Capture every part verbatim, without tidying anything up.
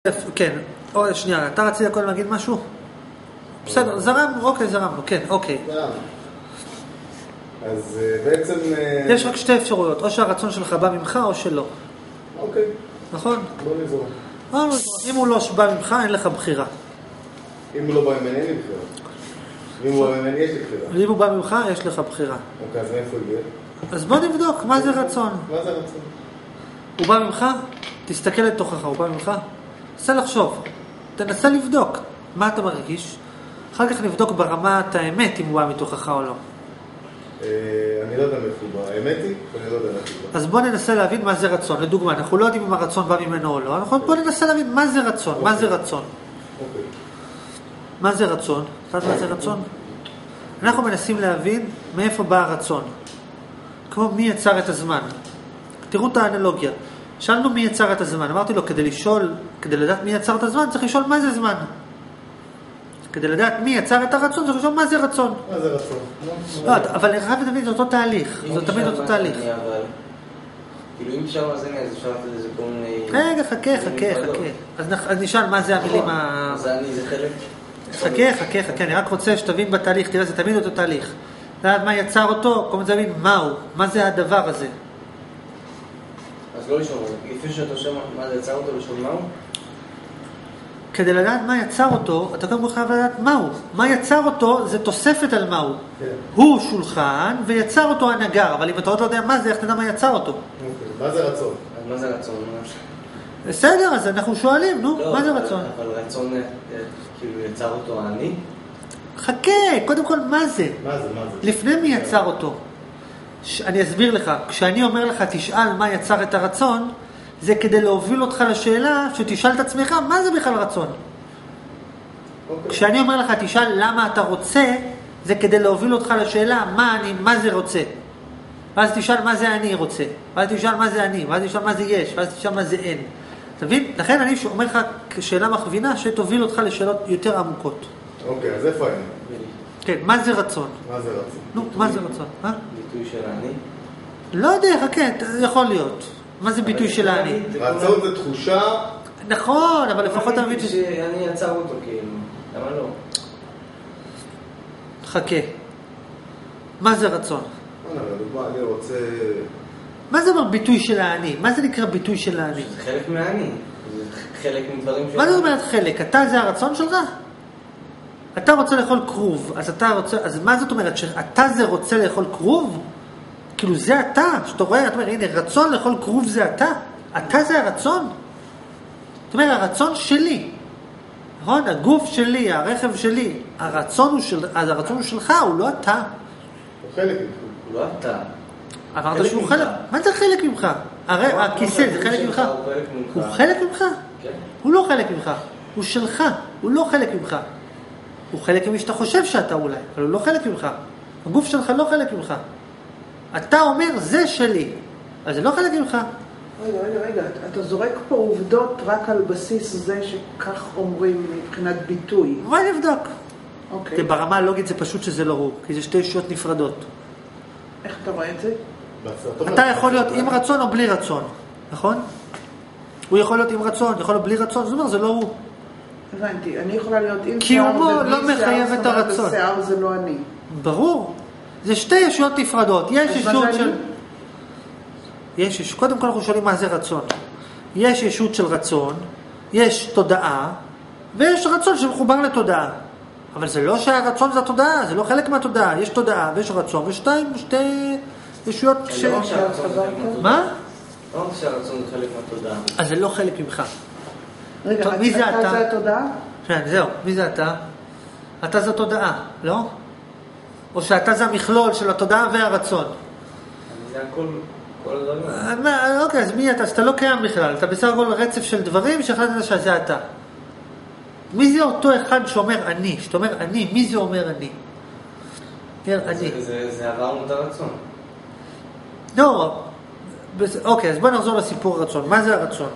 כן, או שנייה, אתה רצית קודם להגיד משהו? בסדר, זרם, אוקיי, זרמנו, כן, אוקיי. אז בעצם... יש רק שתי אפשרויות, או שהרצון שלך בא ממך או שלא. אוקיי. נכון? בוא נזרום. אם הוא לא בא ממך, אין לך בחירה. אם הוא לא בא ממני, אין לי בחירה. ואם הוא בא ממני, יש לי בחירה. ואם הוא בא ממך, יש לך בחירה. אוקיי, אז מאיפה הגיע? אז בוא נבדוק, מה זה רצון? מה זה רצון? הוא בא ממך? תסתכל לתוכך, הוא בא ממך? תנסה לחשוב, תנסה לבדוק מה אתה מרגיש, אחר כך נבדוק ברמת האמת אם הוא בא מתוכך או לא. אני לא יודע מאיפה הוא בא, האמת היא, אני לא יודע מאיפה הוא בא. אז בוא ננסה להבין מה זה רצון. לדוגמה, אנחנו לא יודעים אם הרצון בא ממנו או לא, אנחנו בוא ננסה להבין מה זה רצון, מה זה רצון. מה זה רצון? אתה יודע מה זה רצון? אנחנו מנסים להבין מאיפה בא הרצון. כמו מי יצר את הזמן. תראו את האנלוגיה. שאלנו מי יצר את הזמן. אמרתי לו, כדי לשאול, כדי לדעת מי יצר את הזמן, צריך לשאול מה זה זמן. כדי לדעת מי יצר את הרצון, צריך לשאול מה זה רצון. מה זה רצון? לא, אבל חייב תמיד, זה אותו תהליך. זה תמיד אותו תהליך. כאילו אם אפשר אז אפשר לתת איזה כל מיני... רגע, חכה, חכה, חכה. אז נשאל מה זה המילים ה... זה אני, זה חלק? חכה, חכה, חכה. אני רק רוצה שתבין בתהליך, תראה, זה תמיד אותו תהליך. לדעת מה יצר אותו, כל מיני להבין מהו, מה זה הדבר הזה. אז לא לשאול, לפי שאתה שומע מה זה יצר אותו, לשאול מהו? כדי לדעת מה יצר אותו, אתה גם חייב לדעת מהו. מה יצר אותו זה תוספת על מהו. כן. הוא שולחן ויצר אותו הנגר, אבל אם אתה עוד לא יודע מה זה, איך תדע מה יצר אותו? אוקיי. מה זה רצון? אז מה זה רצון? בסדר, אז אנחנו שואלים, נו, לא, מה זה אבל, רצון? אבל רצון, כאילו יצר אותו אני? חכה, קודם כל מה זה? מה זה, מה זה? לפני מי יצר אותו? ש... אני אסביר לך, כשאני אומר לך תשאל מה יצר את הרצון, זה כדי להוביל אותך לשאלה שתשאל את עצמך מה זה בכלל רצון. אוקיי. כשאני אומר לך תשאל למה אתה רוצה, זה כדי להוביל אותך לשאלה מה, אני, מה זה רוצה. ואז תשאל מה זה אני רוצה, ואז תשאל מה זה אני, ואז תשאל מה זה יש, ואז תשאל מה זה אין. אתה מבין? לכן אני אומר לך שאלה מכווינה שתוביל אותך לשאלות יותר עמוקות. אוקיי, אז איפה אני? כן, מה זה רצון? מה זה רצון? נו, מה זה רצון? אה? ביטוי של אני? לא יודע, חכה, יכול להיות. מה זה ביטוי של אני? רצון זה תחושה... נכון, אבל לפחות אתה מבין ש... שאני יצר אותו כאילו, למה לא? חכה. מה זה רצון? לדוגמה, אני רוצה... מה זה אומר ביטוי של האני? מה זה נקרא ביטוי של האני? זה חלק מהאני. זה חלק מדברים של... מה זאת אומרת חלק? אתה זה הרצון שלך? אתה רוצה לאכול כרוב, אז אתה רוצה... אז מה זאת אומרת? שאתה זה רוצה לאכול כרוב? כאילו זה אתה, שאתה רואה, אתה אומר, הנה, רצון לאכול כרוב זה אתה. אתה זה הרצון? זאת אומרת, הרצון שלי. נכון? הגוף שלי, הרכב שלי. הרצון הוא, של... אז הרצון הוא שלך, הוא לא אתה. הוא חלק ממך. הוא לא אתה. אמרת שהוא חלק. מה זה חלק ממך? הרי הכיסא זה חלק ממך. הוא חלק ממך? כן. הוא לא חלק ממך. הוא שלך. הוא לא חלק ממך. הוא חלק ממי שאתה חושב שאתה אולי, אבל הוא לא חלק ממך. הגוף שלך לא חלק ממך. אתה אומר, זה שלי. אז זה לא חלק ממך. רגע, רגע, רגע. אתה זורק פה עובדות רק על בסיס זה שכך אומרים מבחינת ביטוי. בואי נבדוק. אוקיי. ברמה הלוגית זה פשוט שזה לא הוא, כי זה שתי ישויות נפרדות. איך אתה רואה את זה? אתה יכול להיות עם רצון או בלי רצון, נכון? הוא יכול להיות עם רצון, יכול להיות בלי רצון, זאת אומרת, זה לא הוא. הבנתי, אני יכולה להיות עם קיומו שיער לא מחייב את הרצון. ושיער זה לא אני. ברור. זה שתי ישויות נפרדות. יש ישות של... יש ישות. קודם כל אנחנו שואלים מה זה רצון. יש ישות של רצון, יש תודעה, ויש רצון שמחובר לתודעה. אבל זה לא שהרצון זה התודעה, זה לא חלק מהתודעה. יש תודעה ויש רצון, ושתיים, שתי ישויות ש... לא שהרצון זה חלק מהתודעה. מה? לא רק שהרצון זה חלק מהתודעה. אז זה לא חלק ממך. רגע, מי זה אתה? אתה זה התודעה? כן, זהו. מי זה אתה? אתה זה תודעה, לא? או שאתה זה המכלול של התודעה והרצון. זה הכל, כל הדברים. אוקיי, אז מי אתה? אז אתה לא קיים בכלל. אתה בסך הכל רצף של דברים שהחלטת שזה אתה. מי זה אותו אחד שאומר אני? שאתה אומר אני, מי זה אומר אני? אני. זה עברנו את הרצון. לא. אוקיי, אז בוא נחזור לסיפור הרצון. מה זה הרצון?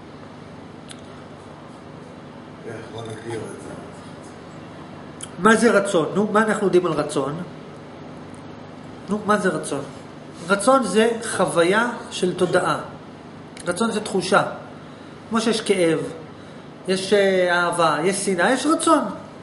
בוא נגדיר את זה. מה זה רצון? נו, מה אנחנו יודעים על רצון? נו, מה זה רצון? רצון זה חוויה של תודעה. רצון זה תחושה. כמו שיש כאב, יש אהבה, יש שנאה, יש רצון.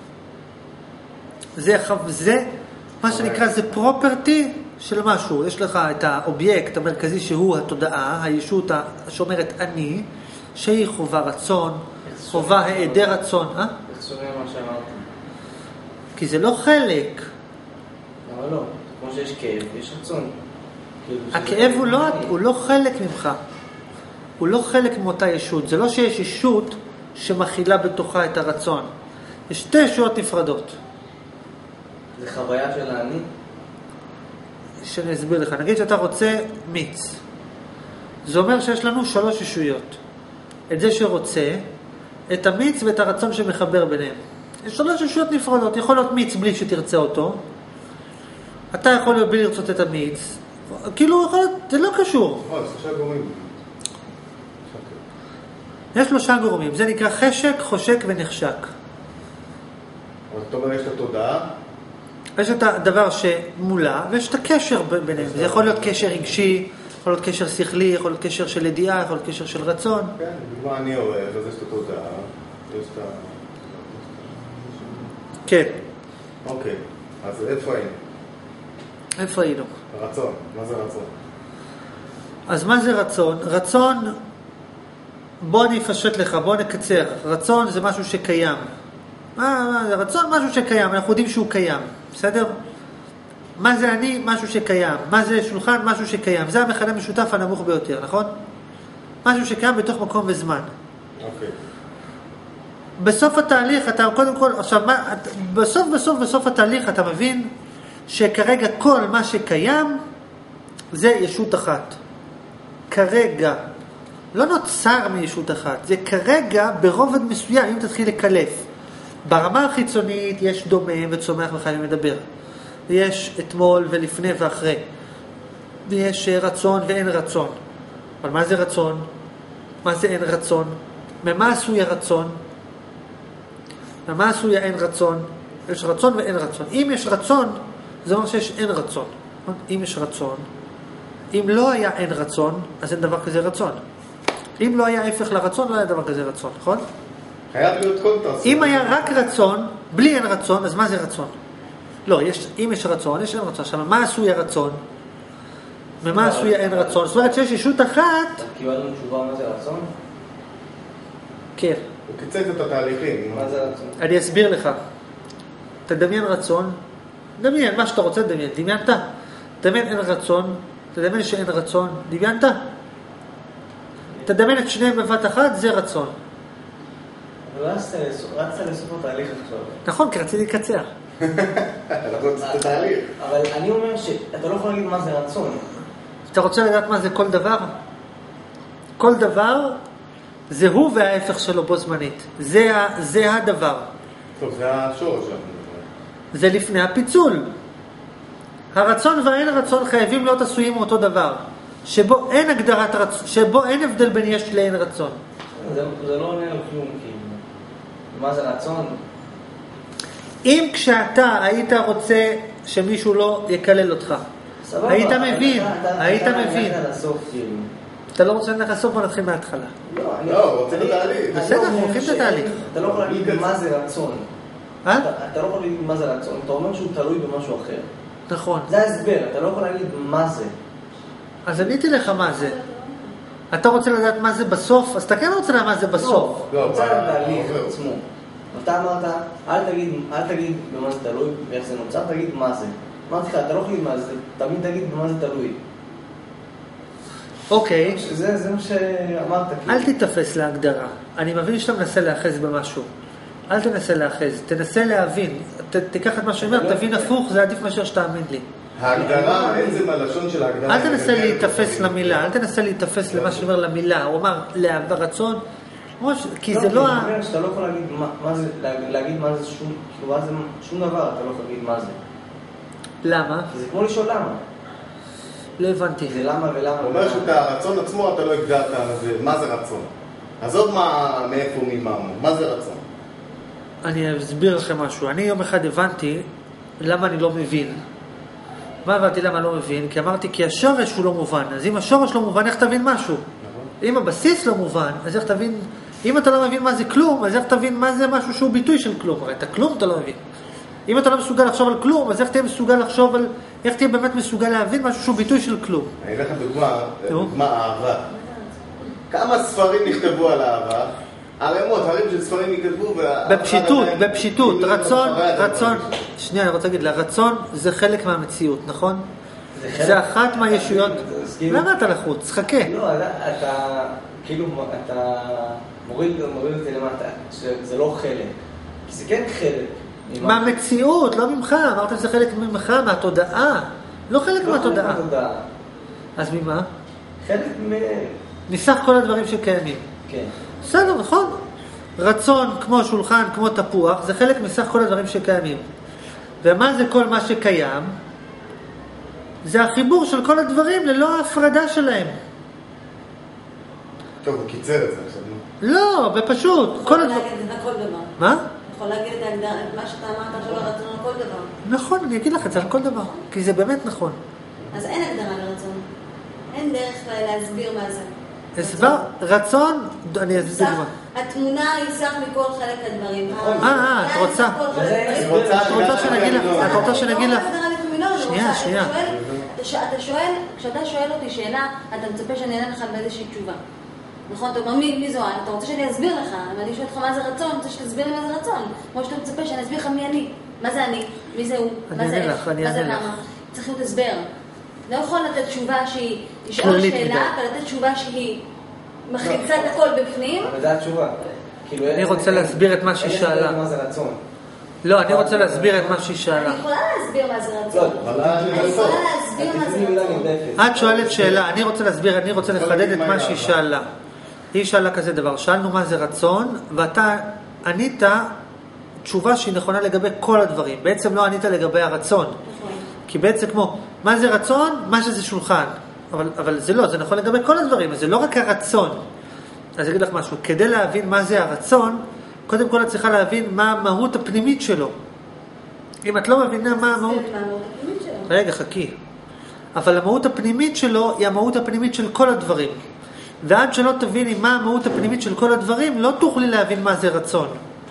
זה, זה מה שנקרא, זה פרופרטי של משהו. יש לך את האובייקט המרכזי שהוא התודעה, הישות שאומרת אני, שהיא חובה רצון, חובה העדר רצון. אה? איך שומע מה שאמרת? כי זה לא חלק. למה לא? כמו שיש כאב, יש רצון. הכאב הוא לא, הוא לא חלק ממך. הוא לא חלק מאותה ישות. זה לא שיש ישות שמכילה בתוכה את הרצון. יש שתי ישויות נפרדות. זה חוויה של האני? שאני אסביר לך. נגיד שאתה רוצה מיץ. זה אומר שיש לנו שלוש ישויות. את זה שרוצה, את המיץ ואת הרצון שמחבר ביניהם. יש שלוש ישויות נפרדות. יכול להיות מיץ בלי שתרצה אותו. אתה יכול להיות בלי לרצות את המיץ. כאילו, יכול להיות, זה לא קשור. נכון, שלושה גורמים. יש שלושה גורמים. זה נקרא חשק, חושק ונחשק. אבל אתה אומר, יש את התודעה? יש את הדבר שמולה, ויש את הקשר ביניהם. זה יכול להיות קשר רגשי, יכול להיות קשר שכלי, יכול להיות קשר של ידיעה, יכול להיות קשר של רצון. כן, בגלל אני אוהב, אז יש את התודעה, יש את ה... כן. אוקיי, אז איפה היינו? איפה היינו? רצון, מה זה רצון? אז מה זה רצון? רצון, בוא אני אפשט לך, בוא נקצר. רצון זה משהו שקיים. מה, מה זה רצון? משהו שקיים, אנחנו יודעים שהוא קיים, בסדר? מה זה אני? משהו שקיים. מה זה שולחן? משהו שקיים. זה המכנה המשותף הנמוך ביותר, נכון? משהו שקיים בתוך מקום וזמן. אוקיי. בסוף התהליך אתה קודם כל, עכשיו, מה, בסוף בסוף בסוף התהליך אתה מבין שכרגע כל מה שקיים זה ישות אחת. כרגע. לא נוצר מישות אחת. זה כרגע ברובד מסוים, אם תתחיל לקלף. ברמה החיצונית יש דומם וצומח וחיים מדבר. ויש אתמול ולפני ואחרי. ויש רצון ואין רצון. אבל מה זה רצון? מה זה אין רצון? ממה עשוי הרצון? ממה עשוי אין רצון? יש רצון ואין רצון. אם יש רצון, זה אומר שיש אין רצון. אם יש רצון, אם לא היה אין רצון, אז אין דבר כזה רצון. אם לא היה הפך לרצון, לא היה דבר כזה רצון, נכון? חייב להיות קונטרסט. אם היה רק רצון, בלי אין רצון, אז מה זה רצון? לא, יש, אם יש רצון, יש אין רצון. עכשיו, מה עשוי הרצון? ממה עשוי אין רצון? זאת אומרת שיש ישות אחת... קיבלנו תשובה מה זה רצון? כן. הוא קיצץ את התהליכים. מה זה רצון? אני אסביר לך. תדמיין רצון, דמיין, מה שאתה רוצה דמיין, דמיינת? תדמיין אין רצון, תדמיין שאין רצון, דמיינת? תדמיין את שניהם בבת אחת, זה רצון. רצת לסוף התהליך עכשיו. נכון, כי רציתי לקצר. אנחנו רוצים את התהליך. אבל אני אומר שאתה לא יכול להגיד מה זה רצון. אתה רוצה לדעת מה זה כל דבר? כל דבר זה הוא וההפך שלו בו זמנית. זה, זה הדבר. טוב, זה השורש שלנו. זה לפני הפיצול. הרצון והאין רצון חייבים להיות עשויים מאותו דבר. שבו אין הגדרת רצון, שבו אין הבדל בין יש לאין רצון. זה, זה לא עונה על כלום, כאילו. מה זה רצון? אם כשאתה היית רוצה שמישהו לא יקלל אותך, סבבה, היית מבין, אתה, היית אתה, מבין. אתה לסוף, כאילו. אתה לא רוצה ללכת לסוף, בוא נתחיל מההתחלה. לא, אני, לא, הוא רוצה אני- בתהליך. אני בסדר, אומר אנחנו הולכים שאין- לתהליך. אתה לא יכול להגיד מה זה רצון. אה? אתה, אתה לא יכול להגיד מה זה רצון. אתה אומר שהוא תלוי במשהו אחר. נכון. זה ההסבר, אתה לא יכול להגיד מה זה. אז עניתי לך מה זה. אתה רוצה לדעת מה זה בסוף, אז אתה כן רוצה לדעת מה זה בסוף. לא, רוצה אבל- לתהליך אבל- עצמו. אתה אמרת, אל תגיד, אל תגיד במה זה תלוי, ואיך זה נוצר, תגיד מה זה. אמרתי לך, אתה לא יכול להגיד מה זה, תמיד תגיד במה זה תלוי. אוקיי, זה, זה מה שאמרת. אל כאילו. תתפס להגדרה. אני מבין שאתה מנסה להאחז במשהו. אל תנסה להאחז, תנסה להבין. ת, תיקח את מה שאומר, תבין הפוך, זה עדיף מאשר שתאמין לי. ההגדרה, אין זה מהלשון של ההגדרה. אל תנסה זה להיתפס כן, למילה, אל תנסה להיתפס למה שאומר למילה. הוא אמר, לרצון, כי זה לא... אני אומר שאתה לא יכול להגיד מה, מה זה, להגיד מה זה שום, כאילו, מה זה שום דבר, אתה לא יכול להגיד מה זה. למה? כי זה כמו לשאול למה. לא הבנתי. זה למה ולמה. הוא אומר שאת הרצון עצמו אתה לא הגדרת, זה- מה זה רצון? עזוב מה, מאיפה ממה, מה זה רצון? אני אסביר לכם משהו. אני יום אחד הבנתי למה אני לא מבין. מה הבנתי למה אני לא מבין? כי אמרתי, כי השורש הוא לא מובן. אז אם השורש לא מובן, איך תבין משהו? אם הבסיס לא מובן, אז איך תבין, אם אתה לא מבין מה זה כלום, אז איך תבין מה זה משהו שהוא ביטוי של כלום? הרי את הכלום אתה לא מבין. אם אתה לא מסוגל לחשוב על כלום, אז איך תהיה מסוגל לחשוב על... איך תהיה באמת מסוגל להבין משהו שהוא ביטוי של כלום? אני אגיד לך דוגמה, דוגמה אהבה. כמה ספרים נכתבו על אהבה? ערימות, הרים של ספרים נכתבו, בפשיטות, בפשיטות, רצון, רצון, שנייה, אני רוצה להגיד, לרצון זה חלק מהמציאות, נכון? זה אחת מהישויות. למה אתה לחוץ? חכה. לא, אתה, כאילו, אתה מוריד אותי למטה, שזה לא חלק. כי זה כן חלק. מהמציאות, לא ממך, אמרת שזה חלק ממך, מהתודעה. לא חלק מהתודעה. אז ממה? חלק מ... מסך כל הדברים שקיימים. כן. בסדר, נכון. רצון כמו שולחן, כמו תפוח, זה חלק מסך כל הדברים שקיימים. ומה זה כל מה שקיים? זה החיבור של כל הדברים ללא ההפרדה שלהם. טוב, הוא קיצר את זה עכשיו. לא, בפשוט. יכול להגיד את זה על כל דבר. מה? יכול להגיד את מה שאתה אמרת עכשיו לרצון על כל דבר. נכון, אני אגיד לך את זה על כל דבר. כי זה באמת נכון. אז אין הגדרה לרצון. אין דרך להסביר מה זה. הסבר, רצון, אני אסביר מה. התמונה היא סך מכל חלק הדברים. אה, אה, את רוצה. את רוצה שנגיד לך, את רוצה שנגיד לך. שנייה, שנייה. אתה שואל, כשאתה שואל אותי שאלה, אתה מצפה שאני אענה לך באיזושהי תשובה. נכון? אתה אומר, מי זו? אתה רוצה שאני אסביר לך, אבל אני שואלת לך מה זה רצון, אני רוצה שתסביר לי מה זה רצון. כמו שאתה מצפה שאני אסביר לך מי אני. מה זה אני? מי זה הוא? מה זה איך? מה זה למה? צריך להיות הסבר. לא יכול לתת תשובה שהיא לשאול שאלה, ולתת תשובה שהיא מחליצה את הכל בפנים. אבל זה התשובה. אני רוצה להסביר את מה שהיא שאלה. מה זה רצון? לא, אני רוצה להסביר את מה שהיא שאלה. אני יכולה להסביר מה זה רצון. אני יכולה להסביר מה זה רצון. את שואלת שאלה, אני רוצה להסביר, אני רוצה לחדד את מה שהיא שאלה. היא שאלה כזה דבר, שאלנו מה זה רצון, ואתה ענית תשובה שהיא נכונה לגבי כל הדברים. בעצם לא ענית לגבי הרצון. כי בעצם כמו, מה זה רצון? מה שזה שולחן. אבל, אבל זה לא, זה נכון לגבי כל הדברים, זה לא רק הרצון. אז אני אגיד לך משהו, כדי להבין מה זה הרצון, קודם כל את צריכה להבין מה המהות הפנימית שלו. אם את לא מבינה מה המהות... רגע, חכי. אבל המהות הפנימית שלו היא המהות הפנימית של כל הדברים. ועד שלא תביני מה המהות הפנימית של כל הדברים, לא תוכלי להבין מה זה רצון.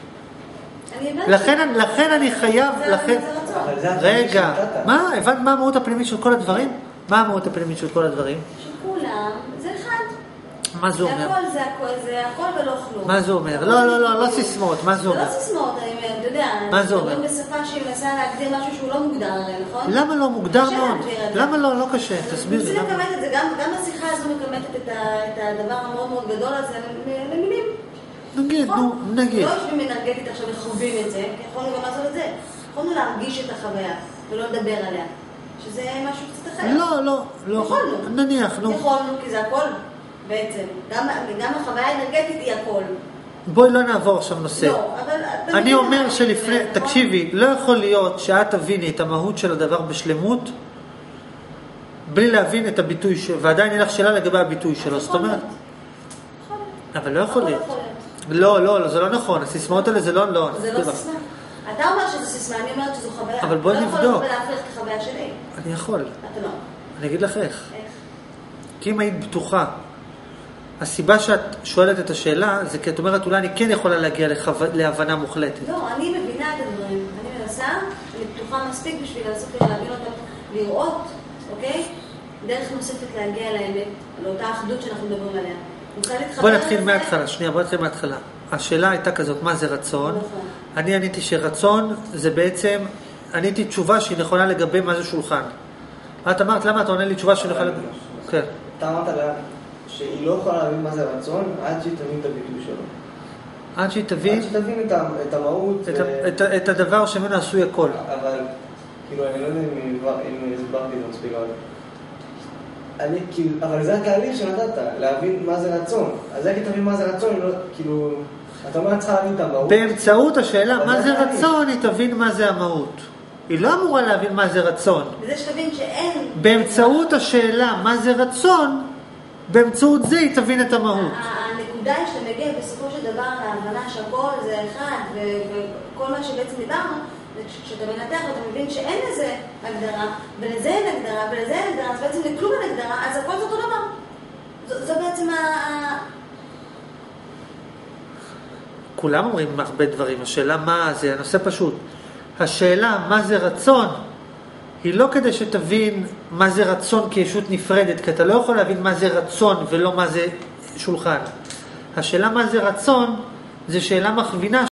לכן, לכן אני חייב... לכן... רגע, מה? הבנת מה המהות הפנימית של כל הדברים? מה המהות הפנימית של כל הדברים? שכולם, זה אחד. מה זה אומר? זה הכל, זה הכל, זה הכל ולא כלום. מה זה אומר? לא, לא, לא, לא סיסמאות, מה זה אומר? זה לא סיסמאות, אתה יודע. מה זה אומר? מדברים בשפה שהיא מנסה להגדיר משהו שהוא לא מוגדר, נכון? למה לא מוגדר מאוד? למה לא? לא קשה, תסביר לי. אנחנו מכמת את זה, גם השיחה הזו מקמתת את הדבר המאוד מאוד גדול הזה למילים. נגיד, נו, נגיד. לא יושבים אנרגטית עכשיו וחווים את זה, כי יכולנו גם לעשות את זה. יכולנו להרגיש את החוויה ולא לדבר עליה. שזה משהו קצת אחר. לא, לא, לא. יכולנו. נניח, נו. יכולנו, כי זה הכל בעצם. גם, גם החוויה האנרגטית היא הכל. בואי לא נעבור עכשיו נושא. לא, אבל... אני אומר שלפני, תקשיבי, לא יכול להיות שאת תביני את המהות של הדבר בשלמות, בלי להבין את הביטוי שלו, ועדיין אין לך שאלה לגבי הביטוי שלו, זאת אומרת. אבל לא יכול להיות. לא, לא, זה לא נכון, הסיסמאות האלה זה לא, לא. זה לא סיסמה. אתה אומר שזה סיסמה, אני אומרת שזו חוויה. אבל בואי נבדוק. לא יכול להפריך כחוויה שלי. אני יכול. אתה לא. אני אגיד לך איך. איך? כי אם היית בטוחה, הסיבה שאת שואלת את השאלה, זה כי את אומרת, אולי אני כן יכולה להגיע להבנה מוחלטת. לא, אני מבינה את הדברים. אני מנסה, אני פתוחה מספיק בשביל לעשות כדי להבין אותם, לראות, אוקיי? דרך נוספת להגיע לאמת, לאותה אחדות שאנחנו מדברים עליה. בוא נתחיל מההתחלה, שנייה, בוא נתחיל מההתחלה. השאלה הייתה כזאת, מה זה רצון? אני עניתי שרצון זה בעצם, עניתי תשובה שהיא נכונה לגבי מה זה שולחן. את אמרת, למה אתה עונה לי תשובה שהיא נכונה לגבי? כן. אתה אמרת לה שהיא לא יכולה להבין מה זה רצון עד שהיא תבין את הביטוי שלו. עד שהיא תבין? עד שהיא תבין את המהות. את הדבר שמנו עשוי הכל. אבל, כאילו, אני לא יודע אם הסברתי את מספיק, אבל... אני, כאילו, אבל זה התהליך שנתת, להבין מה זה רצון. אז איך תבין מה זה רצון, לא, כאילו, אתה אומר, צריכה להבין את המהות. באמצעות השאלה, מה זה רצון, היא תבין מה זה המהות. היא לא אמורה להבין מה זה רצון. וזה שתבין שאין... באמצעות השאלה, מה זה רצון, באמצעות זה היא תבין את המהות. הנקודה היא שאתה מגיע בסופו של דבר להבנה שהכל זה אחד, וכל מה שבעצם דיברנו, כשאתה מנתח ואתה מבין שאין לזה הגדרה, ולזה אין הגדרה, ולזה אין הגדרה, אז בעצם לכלום אין הגדרה, אז הכל זה אותו דבר. זו, זו בעצם ה... כולם אומרים הרבה דברים, השאלה מה זה, הנושא פשוט. השאלה מה זה רצון, היא לא כדי שתבין מה זה רצון כישות נפרדת, כי אתה לא יכול להבין מה זה רצון ולא מה זה שולחן. השאלה מה זה רצון, זה שאלה מכווינה